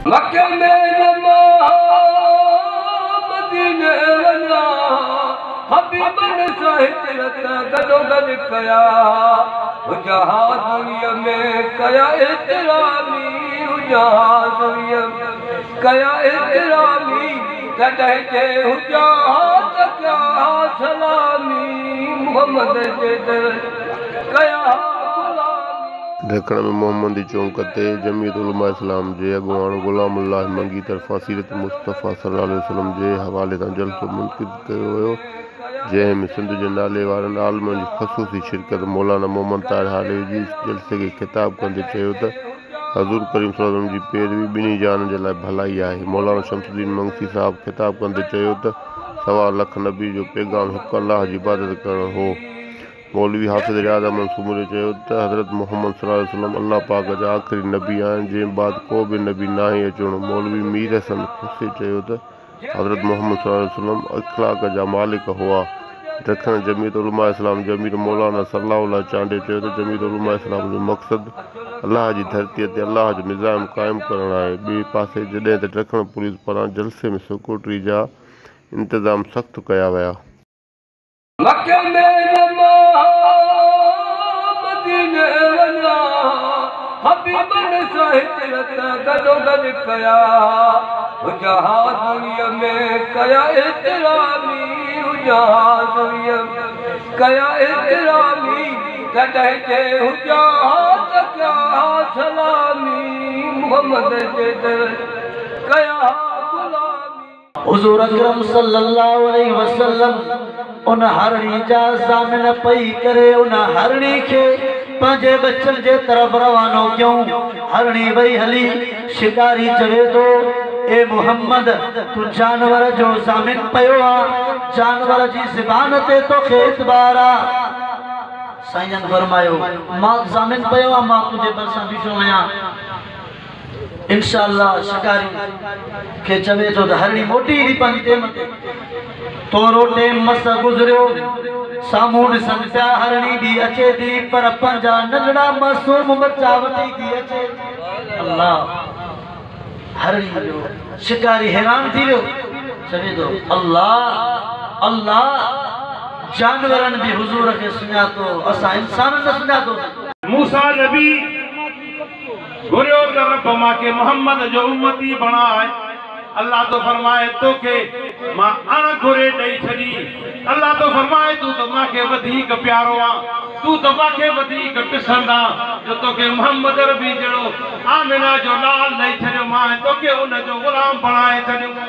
मक्के में जमा मदीने वञा हबीबन साहित गॾो गॾु कया जहाज़ में कया एतिरामी जहाज़ कया एतिरामी तॾहिं जे जहाज़ क्या सलामी मोहम्मद जे दर कया ढकण में मोहम्मदी चौंक ते जमीयत उलमा इस्लाम जे अॻुवाण ग़ुलाम अल्लाह मंगी तरफ़ां सीरत मुस्तफ़ा सल्लल्लाहु अलैहि वसल्लम जे हवाले सां जलसो मुनक़िद कयो वियो, जंहिं में सिंध जे नाले वारनि आलमनि जी ख़सूसी शिरकत मौलाना मोहम्मद ताहिर हालवी जी जलसे खे ख़िताब कंदे चयो त हज़ूर करीम सल्लल्लाहु अलैहि वसल्लम जी पैरवी ॿिन्ही जान जे लाइ भलाई आहे। मौलाना शमसुद्दीन मंगसी साहब ख़िताब कंदे चयो त सवा लख नबी जो पैगाम हिकु अल्लाह जी इबादत करणु हो। मौलवी हाफ़िज़ रियाज़ अहमद सूमरी चयो त हज़रत मोहम्मद सल्लल्लाहु अलैहि वसल्लम अल्लाह पाक जा आख़िरी नबी आहिनि, जंहिं बाद को बि नबी नाहे अचणो। मौलवी मीर हसन खुशी चयो त हज़रत मोहम्मद सल्लल्लाहु अलैहि वसल्लम अख़लाक़ जा मालिक हुआ। ढकण जमीयत उलमा इस्लाम जमीर मौलाना सलाहुल्लाह चांडे चयो त जमीयत उलमा इस्लाम जो मक़सदु अल्लाह जी धरतीअ ते अल्लाह जो निज़ाम क़ाइमु करणु आहे। ॿिए पासे जॾहिं त ढकण पुलिस पारां जलसे में सिक्योरिटी जा इंतज़ाम सख़्तु कया विया। मक्के में जमा मदीने वञा हबीबन साहित गॾो गॾु कया जहाज़ में कया एतिरामी जहाज़ कया एतिरामी तॾहिं जे जहाज़ क्या सलामी मोहम्मद जे दर कया हुज़ूर अकरम सल्लल्लाहु अलैहि वसल्लम उन हरणी जा ज़ामिन पई करे उन हरणी खे पंहिंजे बच्चन जे तरफ़ रवानो कयूं। हरणी वई हली शिकारी चवे थो ए मोहम्मद तू जानवर जो ज़ामिन पयो आहे, जानवर जी ज़बान ते तोखे एतबार आहे। साईं फरमायो मां ज़ामिन पयो आहे, मां तुंहिंजे भरिसां बीठो आहियां। इंशाअल्लाह शिकारी के चवे तो हरणी मोटी ही पंहिंजी टेम ते तोरो टेम मस गुज़रियो। साम्हूं ॾिसनि पिया हरणी भी अचे थी पर पंहिंजा नंढड़ा मासूम बच्चा वठी थी अचे। अल्लाह हरणी जो शिकारी हैरान थी वियो, चवे तो अल्लाह अल्लाह जानवरनि भी हुज़ूर खे सुञातो, असां इंसाननि न सुञातो। मूसा नबी घुरियो त रब मांखे मोहम्मद जो उम्मती बणाए। अल्लाह तो फरमाए तोखे मां अण घुरे ॾेई छॾी। अल्लाह तो फरमाए तू तो मांखे वधीक प्यारो आहे, तू तो मांखे वधीक पसंदि आहे, जो तोखे मोहम्मद रबी जहिड़ो आमिना जो लाल ॾेई छॾियो, मां तोखे उन जो ग़ुलाम बणाए छॾियो।